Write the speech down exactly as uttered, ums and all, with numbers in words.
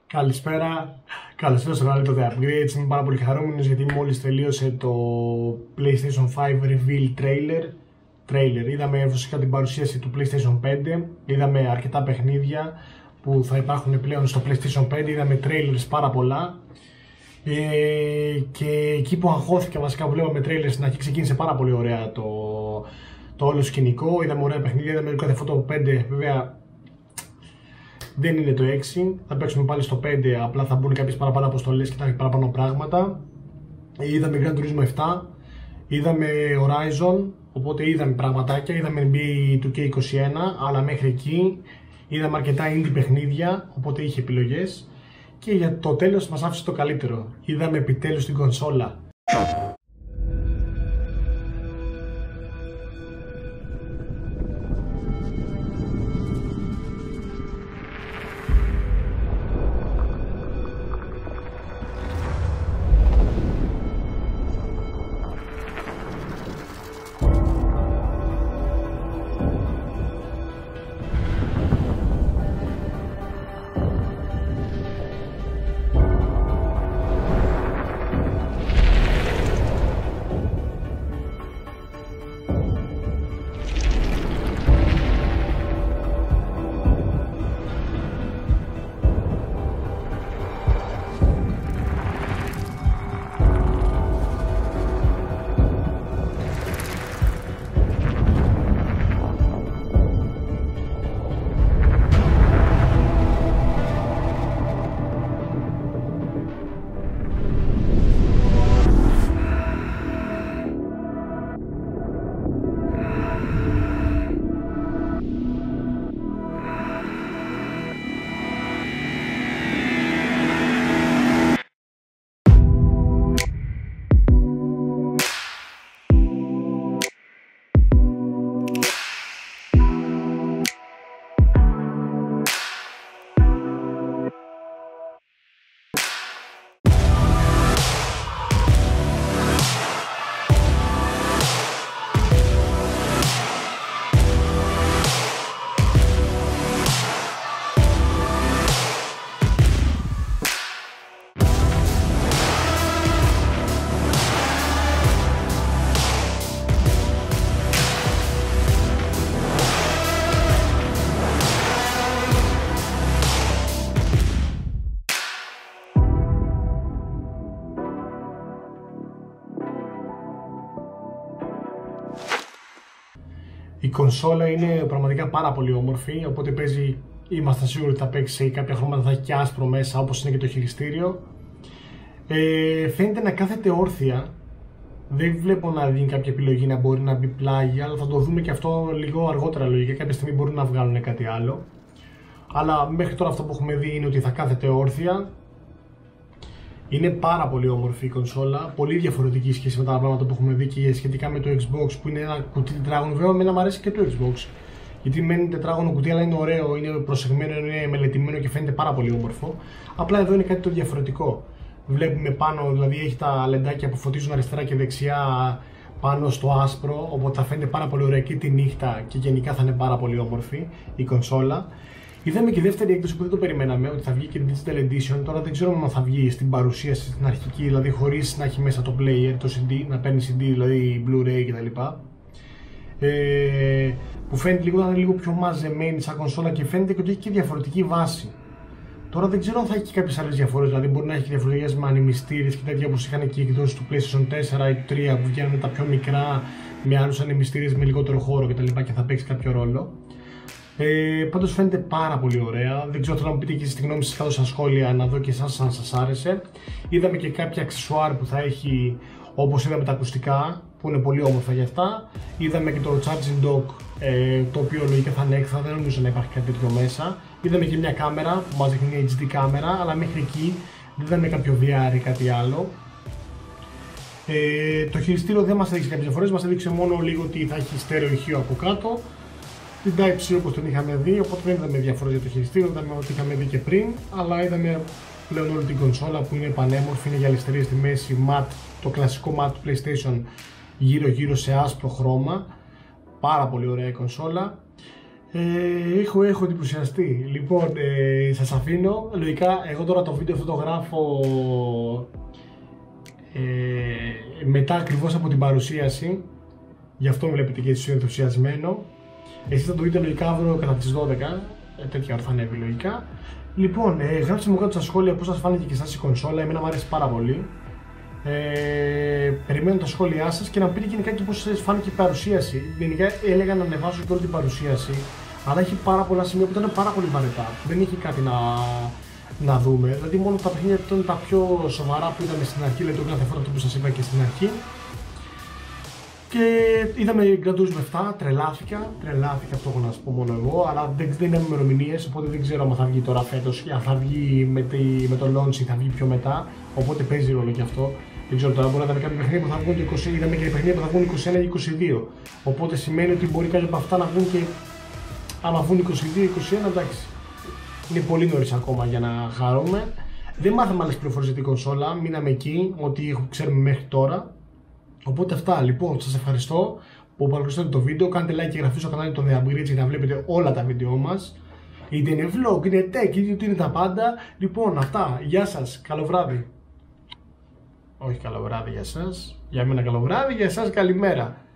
Καλησπέρα, καλώς ήρθατε στο κανάλι του The Upgrades. Είμαι πάρα πολύ χαρούμενος γιατί μόλις τελείωσε το PlayStation πέντε Reveal Trailer. Trailer. Είδαμε φυσικά την παρουσίαση του PlayStation πέντε, είδαμε αρκετά παιχνίδια που θα υπάρχουν πλέον στο PlayStation πέντε, είδαμε trailers πάρα πολλά. Ε, και εκεί που αγχώθηκα βασικά που βλέπαμε trailers στην αρχή, ξεκίνησε πάρα πολύ ωραία το, το όλο σκηνικό. Είδαμε ωραία παιχνίδια, είδαμε κάθε φωτό από πέντε, βέβαια. Δεν είναι το έξι, θα παίξουμε πάλι στο πέντε, απλά θα μπουν κάποιες παραπάνω αποστολές και θα έχει παραπάνω πράγματα. Είδαμε Gran Turismo επτά, είδαμε Horizon, οπότε είδαμε πραγματάκια, είδαμε N B A two K είκοσι ένα, αλλά μέχρι εκεί είδαμε αρκετά indie παιχνίδια, οπότε είχε επιλογές. Και για το τέλος μας άφησε το καλύτερο, είδαμε επιτέλους την κονσόλα. Η κονσόλα είναι πραγματικά πάρα πολύ όμορφη, οπότε παίζει, είμαστε σίγουροι ότι θα παίξει σε κάποια χρώματα, θα έχει και άσπρο μέσα όπως είναι και το χειριστήριο. Ε, φαίνεται να κάθεται όρθια, δεν βλέπω να δίνει κάποια επιλογή να μπορεί να μπει πλάγια, αλλά θα το δούμε και αυτό λίγο αργότερα λογικά, κάποια στιγμή μπορούν να βγάλουν κάτι άλλο. Αλλά μέχρι τώρα αυτό που έχουμε δει είναι ότι θα κάθεται όρθια. Είναι πάρα πολύ όμορφη η κονσόλα, πολύ διαφορετική σχέση με τα πράγματα που έχουμε δει και σχετικά με το Xbox που είναι ένα κουτί τετράγωνο. Βέβαια, εμένα μου αρέσει και το Xbox, γιατί μένει τετράγωνο κουτί, αλλά είναι ωραίο, είναι προσεγμένο, είναι μελετημένο και φαίνεται πάρα πολύ όμορφο. Απλά εδώ είναι κάτι το διαφορετικό. Βλέπουμε πάνω, δηλαδή έχει τα λεντάκια που φωτίζουν αριστερά και δεξιά πάνω στο άσπρο, οπότε θα φαίνεται πάρα πολύ ωραία και τη νύχτα και γενικά θα είναι πάρα πολύ όμορφη η κονσόλα. Είδαμε και δεύτερη έκδοση που δεν το περιμέναμε, ότι θα βγει και Digital Edition. Τώρα δεν ξέρω αν θα βγει στην παρουσίαση στην αρχική, δηλαδή χωρίς να έχει μέσα το player, το σι ντι, να παίρνει σι ντι, δηλαδή Blu-ray κτλ. Ε, που φαίνεται λίγο να είναι λίγο πιο μαζεμένη σαν κονσόλα και φαίνεται και ότι έχει και διαφορετική βάση. Τώρα δεν ξέρω αν θα έχει και κάποιες άλλες διαφορές, δηλαδή μπορεί να έχει διαφορετικές με ανεμιστήρες και τέτοια όπως είχαν και οι εκδόσεις του PlayStation τέσσερα ή του τρία που βγαίνουν τα πιο μικρά με άλλους ανεμιστήρες με λιγότερο χώρο κτλ. Και, και θα παίξει κάποιο ρόλο. Ε, πάντως φαίνεται πάρα πολύ ωραία. Δεν ξέρω, θέλω να μου πείτε και στη γνώμη σας κάτω στα σχόλια, να δω και εσάς αν σας άρεσε. Είδαμε και κάποια αξεσουάρ που θα έχει, όπως είδαμε τα ακουστικά, που είναι πολύ όμορφα για αυτά. Είδαμε και το charging dock, ε, το οποίο λογικά θα είναι έξτρα, δεν νομίζω να υπάρχει κάτι τέτοιο μέσα. Είδαμε και μια κάμερα που μας δείχνει μια έιτς ντι κάμερα, αλλά μέχρι εκεί δεν είδαμε κάποιο βι αρ ή κάτι άλλο. Ε, το χειριστήριο δεν μας έδειξε κάποιες διαφορές, μας έδειξε μόνο λίγο ότι θα έχει στέρεο ηχείο από κάτω. Την Type-C όπως τον είχαμε δει, οπότε δεν είδαμε διαφορές για το χειριστήριο, είδαμε ό,τι είχαμε δει και πριν, αλλά είδαμε πλέον όλη την κονσόλα που είναι πανέμορφη, είναι γυαλιστερή στη μέση, matte, το κλασικό matte του PlayStation γύρω γύρω σε άσπρο χρώμα. Πάρα πολύ ωραία η κονσόλα. Ε, έχω, έχω εντυπωσιαστεί. Λοιπόν, ε, σας αφήνω. Λογικά, εγώ τώρα το βίντεο αυτό το γράφω ε, μετά ακριβώς από την παρουσίαση. Γι' αυτό βλέπετε και έτσι ενθουσιασμένο. Εσείς θα το δείτε λογικά αύριο κατά τις δώδεκα. Ε, τέτοια ώρα θα ανέβει λογικά. Λοιπόν, ε, γράψτε μου κάτω στα σχόλια πώς σας φάνηκε και εσάς η κονσόλα. Εμένα μου αρέσει πάρα πολύ. Ε, περιμένω τα σχόλιά σας και να μου πείτε γενικά και πώς σας φάνηκε η παρουσίαση. Γενικά έλεγα να ανεβάσω και όλη την παρουσίαση, αλλά έχει πάρα πολλά σημεία που ήταν πάρα πολύ βαρετά. Δεν έχει κάτι να, να δούμε. Δηλαδή, μόνο τα παιχνίδια ήταν τα πιο σοβαρά που είδαμε στην αρχή. Δηλαδή, το Grand Theft Auto που σας είπα και στην αρχή. Και είδαμε Gran Turismo επτά, τρελάθηκα. Τρελάθηκα, αυτό έχω να σας πω μόνο εγώ. Αλλά δεν, δεν είναι ημερομηνίες, οπότε δεν ξέρω αν θα βγει τώρα φέτος ή αν θα βγει με, τη, με το launch ή θα βγει πιο μετά. Οπότε παίζει ρόλο και αυτό. Δεν ξέρω τώρα, μπορεί να δούμε κάποια παιχνίδια που θα βγουν το είκοσι, είδαμε και παιχνίδια που θα βγουν είκοσι ένα ή είκοσι δύο. Οπότε σημαίνει ότι μπορεί κάποια από αυτά να βγουν και άμα βγουν είκοσι δύο είκοσι ένα, εντάξει. Είναι πολύ νωρίς ακόμα για να χαρούμε. Δεν μάθαμε άλλες πληροφορίες για την κονσόλα, μείναμε εκεί, ό,τι ξέρουμε μέχρι τώρα. Οπότε αυτά, λοιπόν, σας ευχαριστώ που παρακολουθήσατε το βίντεο. Κάντε like και εγγραφή στο κανάλι των The Upgrades για να βλέπετε όλα τα βίντεο μας. Είτε είναι vlog, είναι tech, είτε είναι τα πάντα. Λοιπόν, αυτά, γεια σας, καλό βράδυ. Όχι καλό βράδυ για σας, για μένα καλό βράδυ, για εσάς καλημέρα.